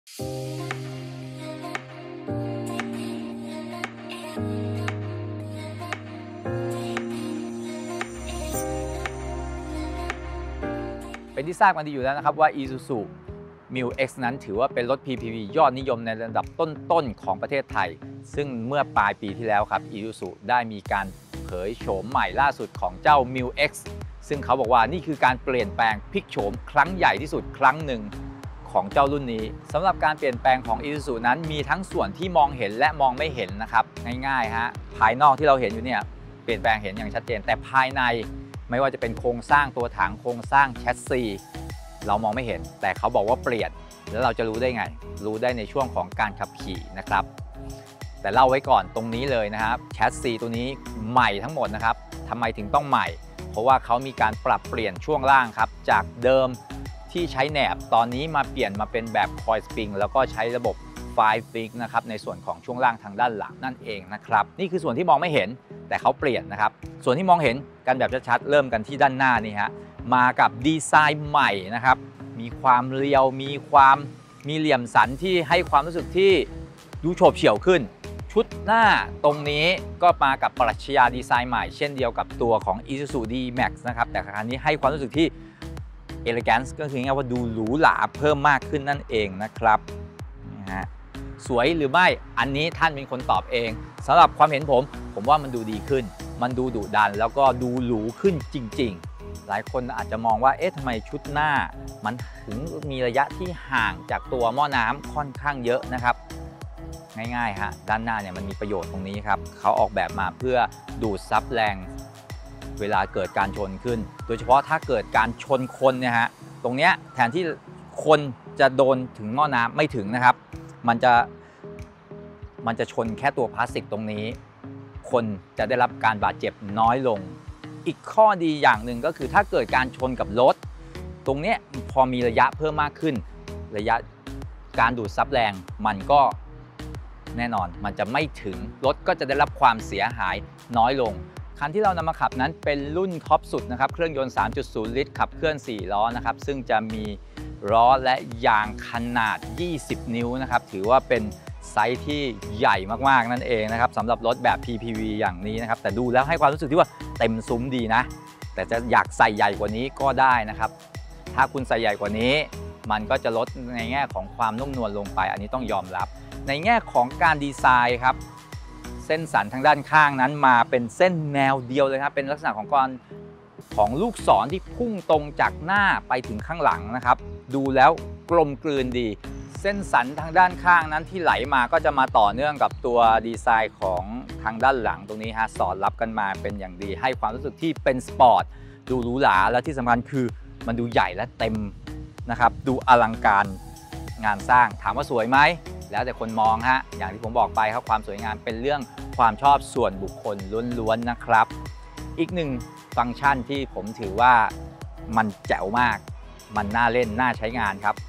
เป็นที่ทราบกันดีอยู่แล้วนะครับว่า Isuzu Mu-X นั้นถือว่าเป็นรถ PPV ยอดนิยมในระดับต้นๆของประเทศไทยซึ่งเมื่อปลายปีที่แล้วครับ Isuzu ได้มีการเผยโฉมใหม่ล่าสุดของเจ้า Mu-X ซึ่งเขาบอกว่านี่คือการเปลี่ยนแปลงพลิกโฉมครั้งใหญ่ที่สุดครั้งหนึ่งของเจ้ารุ่นนี้สำหรับการเปลี่ยนแปลงของ Isuzu นั้นมีทั้งส่วนที่มองเห็นและมองไม่เห็นนะครับง่ายๆฮะภายนอกที่เราเห็นอยู่เนี่ยเปลี่ยนแปลงเห็นอย่างชัดเจนแต่ภายในไม่ว่าจะเป็นโครงสร้างตัวถังโครงสร้างแชสซีเรามองไม่เห็นแต่เขาบอกว่าเปลี่ยนแล้วเราจะรู้ได้ไงรู้ได้ในช่วงของการขับขี่นะครับแต่เล่าไว้ก่อนตรงนี้เลยนะครับแชสซีตัวนี้ใหม่ทั้งหมดนะครับทำไมถึงต้องใหม่เพราะว่าเขามีการปรับเปลี่ยนช่วงล่างครับจากเดิมที่ใช้แหนบตอนนี้มาเปลี่ยนมาเป็นแบบคอยสปริงแล้วก็ใช้ระบบ5 ฟิกนะครับในส่วนของช่วงล่างทางด้านหลังนั่นเองนะครับนี่คือส่วนที่มองไม่เห็นแต่เขาเปลี่ยนนะครับส่วนที่มองเห็นกันแบบชัดๆเริ่มกันที่ด้านหน้านี่ฮะมากับดีไซน์ใหม่นะครับมีความเรียวมีเหลี่ยมสันที่ให้ความรู้สึกที่ดูโฉบเฉี่ยวขึ้นชุดหน้าตรงนี้ก็มากับปรัชญาดีไซน์ใหม่เช่นเดียวกับตัวของ Isuzu D-Max นะครับแต่ครั้งนี้ให้ความรู้สึกที่ Elegance ก็คือง่ายว่าดูหรูหราเพิ่มมากขึ้นนั่นเองนะครับนะฮะสวยหรือไม่อันนี้ท่านเป็นคนตอบเองสำหรับความเห็นผมว่ามันดูดีขึ้นมันดูดุดันแล้วก็ดูหรูขึ้นจริงๆหลายคนอาจจะมองว่าเอ๊ะทำไมชุดหน้ามันถึงมีระยะที่ห่างจากตัวหม้อน้ำค่อนข้างเยอะนะครับง่ายๆฮะด้านหน้าเนี่ยมันมีประโยชน์ตรงนี้ครับเขาออกแบบมาเพื่อดูดซับแรงเวลาเกิดการชนขึ้นโดยเฉพาะถ้าเกิดการชนคนเนี่ยฮะตรงเนี้ยแทนที่คนจะโดนถึงหม้อน้ำไม่ถึงนะครับมันจะชนแค่ตัวพลาสติกตรงนี้คนจะได้รับการบาดเจ็บน้อยลงอีกข้อดีอย่างหนึ่งก็คือถ้าเกิดการชนกับรถตรงนี้พอมีระยะเพิ่มมากขึ้นระยะการดูดซับแรงมันก็แน่นอนมันจะไม่ถึงรถก็จะได้รับความเสียหายน้อยลงคันที่เรานำมาขับนั้นเป็นรุ่นท็อปสุดนะครับเครื่องยนต์ 3.0 ลิตรขับเคลื่อน4ล้อนะครับซึ่งจะมีล้อและยางขนาด20 นิ้วนะครับถือว่าเป็นไซส์ที่ใหญ่มากๆนั่นเองนะครับสำหรับรถแบบ PPV อย่างนี้นะครับแต่ดูแล้วให้ความรู้สึกที่ว่าเต็มซุ้มดีนะแต่จะอยากใส่ใหญ่กว่านี้ก็ได้นะครับถ้าคุณใส่ใหญ่กว่านี้มันก็จะลดในแง่ของความนุ่มนวลลงไปอันนี้ต้องยอมรับในแง่ของการดีไซน์ครับเส้นสันทางด้านข้างนั้นมาเป็นเส้นแนวเดียวเลยครับเป็นลักษณะของลูกศรที่พุ่งตรงจากหน้าไปถึงข้างหลังนะครับดูแล้วกลมกลืนดีเส้นสันทางด้านข้างนั้นที่ไหลมาก็จะมาต่อเนื่องกับตัวดีไซน์ของทางด้านหลังตรงนี้ฮะสอดรับกันมาเป็นอย่างดีให้ความรู้สึกที่เป็นสปอร์ตดูหรูหราและที่สำคัญคือมันดูใหญ่และเต็มนะครับดูอลังการงานสร้างถามว่าสวยไหมแล้วแต่คนมองฮะอย่างที่ผมบอกไปครับความสวยงามเป็นเรื่องความชอบส่วนบุคคลล้วนๆนะครับอีกหนึ่งฟังก์ชันที่ผมถือว่ามันแจ๋วมากมันน่าเล่นน่าใช้งานครับ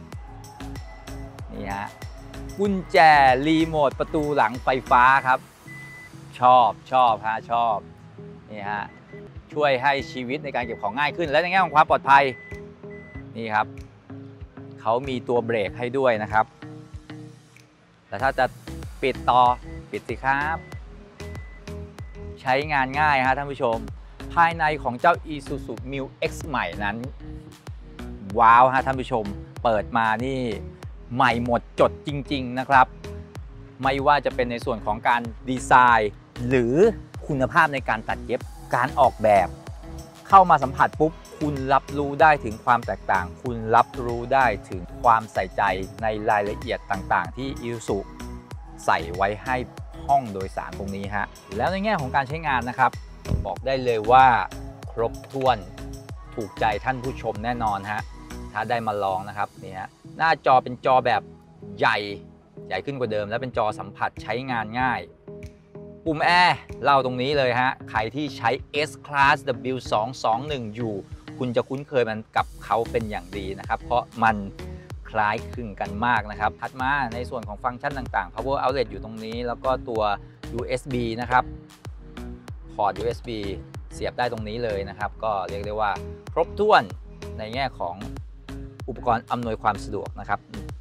นี่ฮะกุญแจรีโมทประตูหลังไฟฟ้าครับชอบฮะชอบนี่ฮะช่วยให้ชีวิตในการเก็บของง่ายขึ้นและในแง่ของความปลอดภัยนี่ครับเขามีตัวเบรกให้ด้วยนะครับแต่ถ้าจะปิดต่อปิดสิครับใช้งานง่ายฮะท่านผู้ชมภายในของเจ้า Isuzu Mu-X ใหม่นั้นว้าวฮะท่านผู้ชมเปิดมานี่ใหม่หมดจดจริงๆนะครับไม่ว่าจะเป็นในส่วนของการดีไซน์หรือคุณภาพในการตัดเย็บการออกแบบเข้ามาสัมผัสปุ๊บคุณรับรู้ได้ถึงความแตกต่างคุณรับรู้ได้ถึงความใส่ใจในรายละเอียดต่างๆที่ Isuzu ใส่ไว้ให้ห้องโดยสารตรงนี้ฮะแล้วในแง่ของการใช้งานนะครับบอกได้เลยว่าครบถ้วนถูกใจท่านผู้ชมแน่นอนฮะถ้าได้มาลองนะครับนี่ฮะหน้าจอเป็นจอแบบใหญ่ขึ้นกว่าเดิมและเป็นจอสัมผัสใช้งานง่ายปุ่มแอร์เล่าตรงนี้เลยฮะใครที่ใช้ S-Class W221 อยู่คุณจะคุ้นเคยมันกับเขาเป็นอย่างดีนะครับเพราะมันคล้ายคลึงกันมากนะครับถัดมาในส่วนของฟังก์ชันต่างๆ Power Outlet อยู่ตรงนี้แล้วก็ตัว USB นะครับพอร์ต USB เสียบได้ตรงนี้เลยนะครับก็เรียกได้ว่าครบถ้วนในแง่ของอุปกรณ์อำนวยความสะดวกนะครับ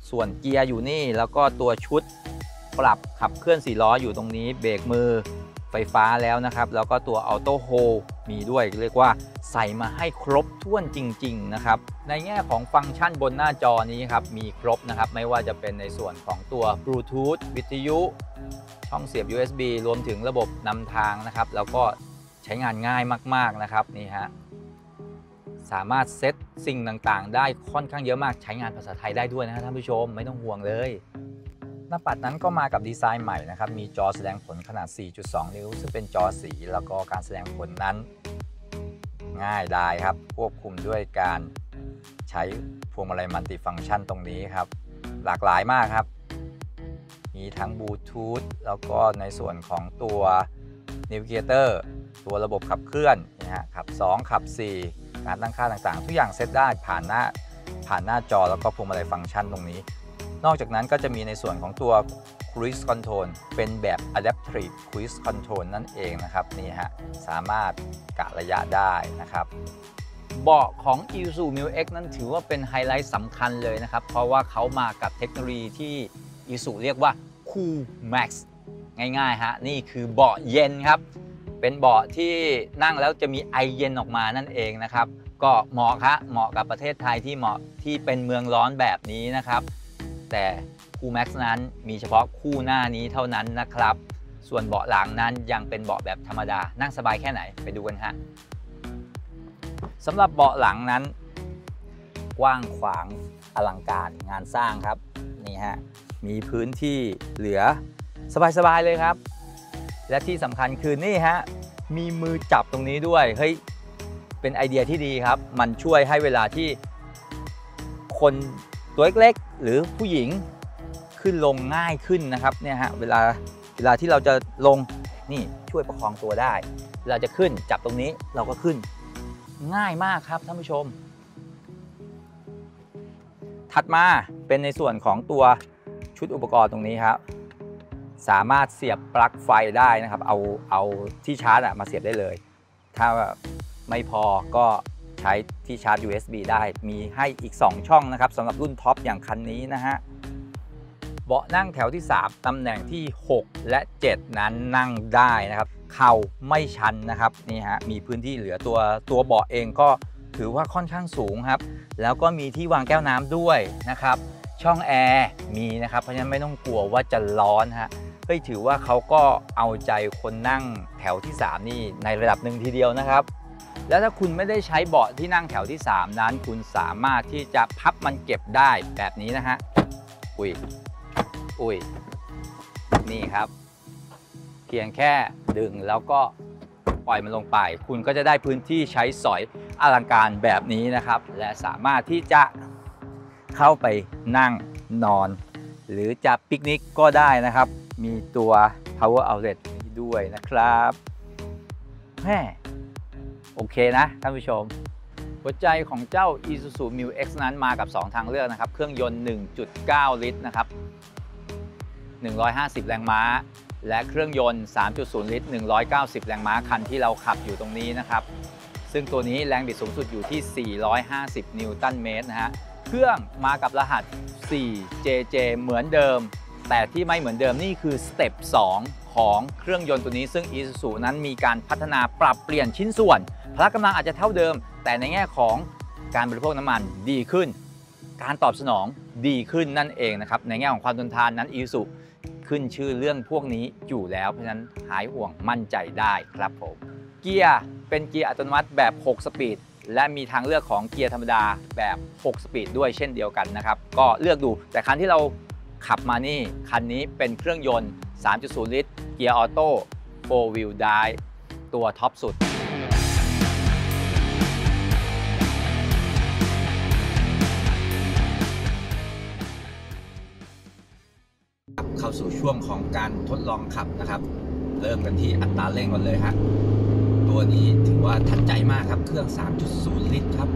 ส่วนเกียร์อยู่นี่แล้วก็ตัวชุดปรับขับเคลื่อน4ล้ออยู่ตรงนี้เบรกมือไฟฟ้าแล้วนะครับแล้วก็ตัวออโต้โฮมีด้วยเรียกว่าใส่มาให้ครบถ้วนจริงๆนะครับในแง่ของฟังก์ชันบนหน้าจอนี้ครับมีครบนะครับไม่ว่าจะเป็นในส่วนของตัว Bluetooth วิทยุช่องเสียบ USB รวมถึงระบบนำทางนะครับแล้วก็ใช้งานง่ายมากๆนะครับนี่ฮะสามารถเซตสิ่งต่างๆได้ค่อนข้างเยอะมากใช้งานภาษาไทยได้ด้วยนะครับท่านผู้ชมไม่ต้องห่วงเลยหน้าปัดนั้นก็มากับดีไซน์ใหม่นะครับมีจอแสดงผลขนาด 4.2 นิ้วซึ่งเป็นจอสีแล้วก็การแสดงผลนั้นง่ายได้ครับควบคุมด้วยการใช้พวงมาลัยมัลติฟังก์ชันตรงนี้ครับหลากหลายมากครับมีทั้งบลูทูธแล้วก็ในส่วนของตัว Navigator ตัวระบบขับเคลื่อนนะฮะขับ2ขับ4การตั้งค่าต่างๆทุกอย่างเซตได้ผ่านหน้าจอแล้วก็พวงมาลัยฟังก์ชันตรงนี้นอกจากนั้นก็จะมีในส่วนของตัว Cruise Control เป็นแบบ Adaptive Cruise Control นั่นเองนะครับนี่ฮะสามารถกะระยะได้นะครับเบาะของ Isuzu Mu-X นั้นถือว่าเป็นไฮไลท์สำคัญเลยนะครับเพราะว่าเขามากับเทคโนโลยีที่ Isuzu เรียกว่า Cool Max ง่ายๆฮะนี่คือเบาะเย็นครับเป็นเบาะที่นั่งแล้วจะมีไอเย็นออกมานั่นเองนะครับก็เหมาะกับประเทศไทยที่เป็นเมืองร้อนแบบนี้นะครับแต่คู่ Max นั้นมีเฉพาะคู่หน้านี้เท่านั้นนะครับส่วนเบาะหลังนั้นยังเป็นเบาะแบบธรรมดานั่งสบายแค่ไหนไปดูกันฮะสำหรับเบาะหลังนั้นกว้างขวางอลังการงานสร้างครับนี่ฮะมีพื้นที่เหลือสบายๆเลยครับและที่สำคัญคือนี่ฮะมีมือจับตรงนี้ด้วยเฮ้ยเป็นไอเดียที่ดีครับมันช่วยให้เวลาที่คนตัวเล็กๆหรือผู้หญิงขึ้นลงง่ายขึ้นนะครับเนี่ยฮะเวลาที่เราจะลงนี่ช่วยประคองตัวได้เวลาจะขึ้นจับตรงนี้เราก็ขึ้นง่ายมากครับท่านผู้ชมถัดมาเป็นในส่วนของตัวชุดอุปกรณ์ตรงนี้ครับสามารถเสียบปลั๊กไฟได้นะครับเอาที่ชาร์จมาเสียบได้เลยถ้าไม่พอก็ใช้ที่ชาร์จ USB ได้มีให้อีก2ช่องนะครับสำหรับรุ่นท็อปอย่างคันนี้นะฮะเบาะนั่งแถวที่3ตำแหน่งที่6และ7นั้นนั่งได้นะครับเข่าไม่ชันนะครับนี่ฮะมีพื้นที่เหลือตัวเบาะเองก็ถือว่าค่อนข้างสูงครับแล้วก็มีที่วางแก้วน้ำด้วยนะครับช่องแอร์มีนะครับเพราะฉะนั้นไม่ต้องกลัวว่าจะร้อนฮะเฮ้ยถือว่าเขาก็เอาใจคนนั่งแถวที่3นี่ในระดับหนึ่งทีเดียวนะครับแล้วถ้าคุณไม่ได้ใช้เบาะที่นั่งแถวที่3นั้นคุณสามารถที่จะพับมันเก็บได้แบบนี้นะฮะอุ้ยนี่ครับเพียงแค่ดึงแล้วก็ปล่อยมันลงไปคุณก็จะได้พื้นที่ใช้สอยอลังการแบบนี้นะครับและสามารถที่จะเข้าไปนั่งนอนหรือจะปิกนิกก็ได้นะครับมีตัว power outlet ด้วยนะครับแม่โอเคนะท่านผู้ชมหัวใจของเจ้า Isuzu Mu-X นั้นมากับ2ทางเลือกนะครับเครื่องยนต์ 1.9 ลิตรนะครับ150 แรงม้าและเครื่องยนต์ 3.0 ลิตร190 แรงม้าคันที่เราขับอยู่ตรงนี้นะครับซึ่งตัวนี้แรงบิดสูงสุดอยู่ที่ 450 นิวตันเมตรนะฮะเครื่องมากับรหัส 4JJ เหมือนเดิมแต่ที่ไม่เหมือนเดิมนี่คือสเต็ป 2 ของเครื่องยนต์ตัวนี้ซึ่ง Isuzu นั้นมีการพัฒนาปรับเปลี่ยนชิ้นส่วนพละกำลังอาจจะเท่าเดิมแต่ในแง่ของการบริโภคน้ำมันดีขึ้นการตอบสนองดีขึ้นนั่นเองนะครับในแง่ของความทนทานนั้น Isuzu ขึ้นชื่อเรื่องพวกนี้อยู่แล้วเพราะฉะนั้นหายห่วงมั่นใจได้ครับผมเกียร์เป็นเกียร์อัตโนมัติแบบ6สปีดและมีทางเลือกของเกียร์ธรรมดาแบบ6สปีดด้วยเช่นเดียวกันนะครับก็เลือกดูแต่คันที่เราขับมานี่คันนี้เป็นเครื่องยนต์ 3.0 ลิตรเกียร์ออโต้4 Wheel Drive ตัวท็อปสุดเข้าสู่ช่วงของการทดลองขับนะครับเริ่มกันที่อัตราเร่งก่อนเลยฮะตัวนี้ถือว่าทันใจมากครับเครื่อง 3.0 ลิตรครับ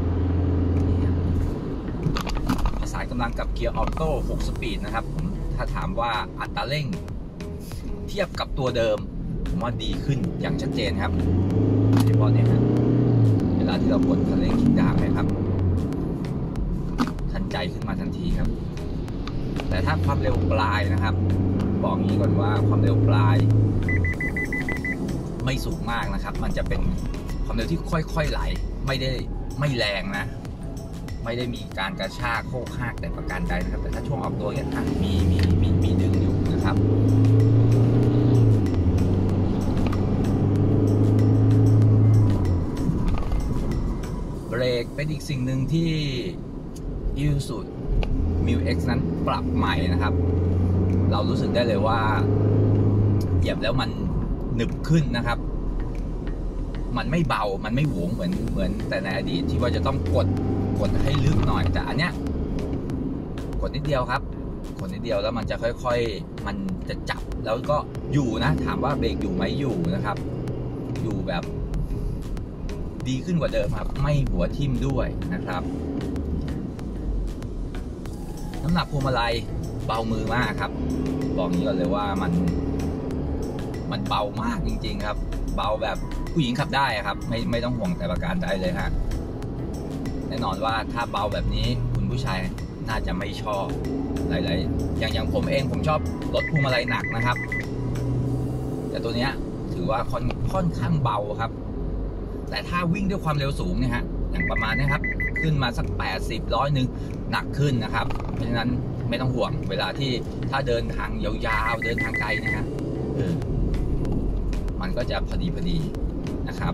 ประสานกำลังกับเกียร์ออโต้6สปีดนะครับถ้าถามว่าอัตราเร่งเทียบกับตัวเดิมผมว่าดีขึ้นอย่างชัดเจนครับโดยเฉพาะเนี่ยครับเวลาที่เรากดคันเร่งคลิกดาวน์นะครับทันใจขึ้นมาทันทีครับแต่ถ้าความเร็วปลายนะครับบอกงี้ก่อนว่าความเร็วปลายไม่สูงมากนะครับมันจะเป็นความเร็วที่ค่อยๆไหลไม่แรงนะไม่ได้มีการกระชากโค้งคากแต่ประการใดนะครับแต่ถ้าช่วงออกตัวเนี่ยมีดึงอยู่นะครับเบรกเป็นอีกสิ่งหนึ่งที่ Isuzu Mu-X นั้นปรับใหม่นะครับเรารู้สึกได้เลยว่าเหยียบแล้วมันหนึบขึ้นนะครับมันไม่เบามันไม่หวงเหมือนแต่ในอดีตที่ว่าจะต้องกดให้ลึกหน่อยแต่อันเนี้ยกดนิดเดียวครับกดนิดเดียวแล้วมันจะค่อยๆมันจะจับแล้วก็อยู่นะถามว่าเบรกอยู่ไหมอยู่นะครับอยู่แบบดีขึ้นกว่าเดิมครับไม่หัวทิ่มด้วยนะครับน้ำหนักพวงมาลัยเบามือมากครับบอกนี้ก่อนเลยว่ามันเบามากจริงๆครับเบาแบบผู้หญิงขับได้ครับไม่ต้องห่วงแต่ประการใดเลยฮะแน่นอนว่าถ้าเบาแบบนี้คุณผู้ชายน่าจะไม่ชอบหลายๆอย่างผมเองผมชอบรถพวงมาลัยหนักนะครับแต่ตัวเนี้ยถือว่าค่อนข้างเบาครับแต่ถ้าวิ่งด้วยความเร็วสูงเนี่ยฮะอย่างประมาณนี้ครับขึ้นมาสัก80 100นึงหนักขึ้นนะครับเพราะฉะนั้นไม่ต้องห่วงเวลาที่ถ้าเดินทางยาวๆเดินทางไกลนะครับมันก็จะพอดีนะครับ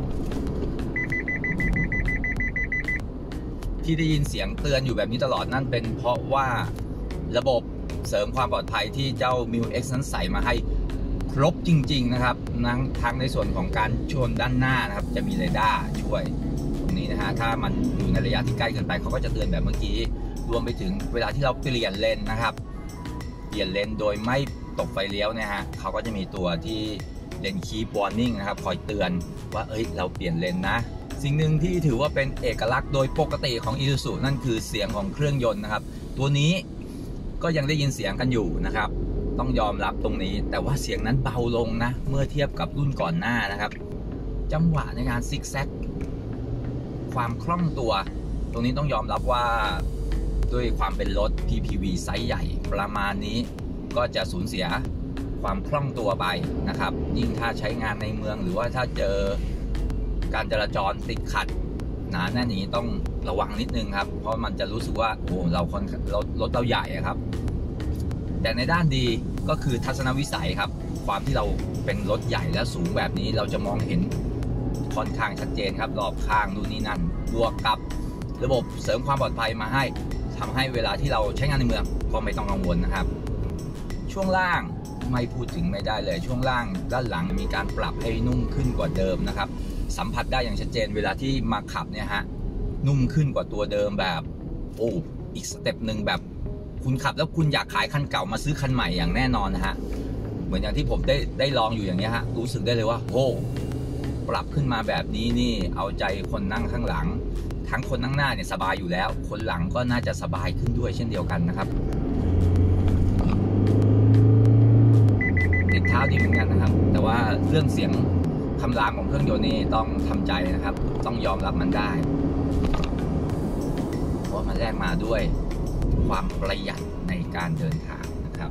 ที่ได้ยินเสียงเตือนอยู่แบบนี้ตลอดนั่นเป็นเพราะว่าระบบเสริมความปลอดภัยที่เจ้า Mu-X นั้นใส่มาให้ครบจริงๆนะครับทั้งในส่วนของการชนด้านหน้านะครับจะมีเรดาร์ช่วยตรงนี้นะฮะถ้ามันอยู่ในระยะที่ใกล้เกินไปเขาก็จะเตือนแบบเมื่อกี้รวมไปถึงเวลาที่เราเปลี่ยนเลนนะครับเปลี่ยนเลนโดยไม่ตกไฟเลี้ยวเนี่ยฮะเขาก็จะมีตัวที่เลนคีปวอร์นิ่งนะครับคอยเตือนว่าเราเปลี่ยนเลนนะสิ่งหนึ่งที่ถือว่าเป็นเอกลักษณ์โดยปกติของ Isuzu นั่นคือเสียงของเครื่องยนต์นะครับตัวนี้ก็ยังได้ยินเสียงกันอยู่นะครับต้องยอมรับตรงนี้แต่ว่าเสียงนั้นเบาลงนะเมื่อเทียบกับรุ่นก่อนหน้านะครับจังหวะในการซิกแซกความคล่องตัวตรงนี้ต้องยอมรับว่าด้วยความเป็นรถ PPV ไซส์ใหญ่ประมาณนี้ก็จะสูญเสียความคล่องตัวไปนะครับยิ่งถ้าใช้งานในเมืองหรือว่าถ้าเจอการจราจรติดขัดหนาแน่นนี้ต้องระวังนิดนึงครับเพราะมันจะรู้สึกว่าโอ้รถเราใหญ่ครับแต่ในด้านดีก็คือทัศนวิสัยครับความที่เราเป็นรถใหญ่และสูงแบบนี้เราจะมองเห็นค่อนข้างชัดเจนครับรอบข้างนู่นนี่นั่นบวกกับระบบเสริมความปลอดภัยมาให้ทำให้เวลาที่เราใช้งานในเมืองก็ไม่ต้องกังวลนะครับช่วงล่างไม่พูดถึงไม่ได้เลยช่วงล่างด้านหลังมีการปรับให้นุ่มขึ้นกว่าเดิมนะครับสัมผัสได้อย่างชัดเจนเวลาที่มาขับเนี่ยฮะนุ่มขึ้นกว่าตัวเดิมแบบอีกสเต็ปหนึ่งแบบคุณขับแล้วคุณอยากขายคันเก่ามาซื้อคันใหม่อย่างแน่นอนนะฮะเหมือนอย่างที่ผมได้ลองอยู่อย่างนี้ฮะรู้สึกได้เลยว่าปรับขึ้นมาแบบนี้นี่เอาใจคนนั่งข้างหลังทั้งคนนั่งหน้าเนี่ยสบายอยู่แล้วคนหลังก็น่าจะสบายขึ้นด้วยเช่นเดียวกันนะครับติดเท้าดีเหมือนกันนะครับแต่ว่าเรื่องเสียงคำรามของเครื่องยนต์นี่ต้องทำใจนะครับต้องยอมรับมันได้เพราะมันแลกมาด้วยความประหยัดในการเดินทางนะครับ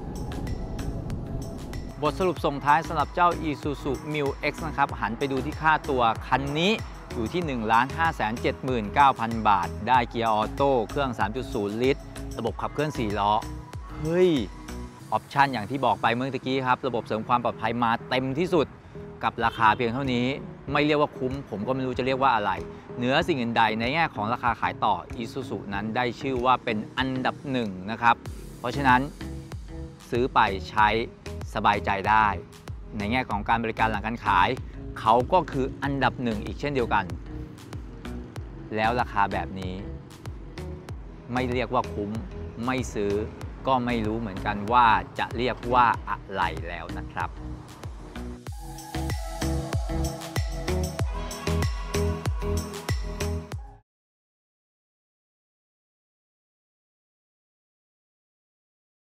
บทสรุปส่งท้ายสำหรับเจ้า Isuzu Mu-X นะครับหันไปดูที่ค่าตัวคันนี้อยู่ที่ 1,579,000 บาทได้เกียร์ออโต้เครื่อง 3.0 ลิตรระบบขับเคลื่อน 4 ล้อออปชันอย่างที่บอกไปเมื่อกี้ครับระบบเสริมความปลอดภัยมาเต็มที่สุดกับราคาเพียงเท่านี้ไม่เรียกว่าคุ้มผมก็ไม่รู้จะเรียกว่าอะไรเหนือสิ่งอื่นใดในแง่ของราคาขายต่อ Isuzu นั้นได้ชื่อว่าเป็นอันดับหนึ่งนะครับเพราะฉะนั้นซื้อไปใช้สบายใจได้ในแง่ของการบริการหลังการขายเขาก็คืออันดับหนึ่งอีกเช่นเดียวกันแล้วราคาแบบนี้ไม่เรียกว่าคุ้มไม่ซื้อก็ไม่รู้เหมือนกันว่าจะเรียกว่าอะไรแล้วนะครับ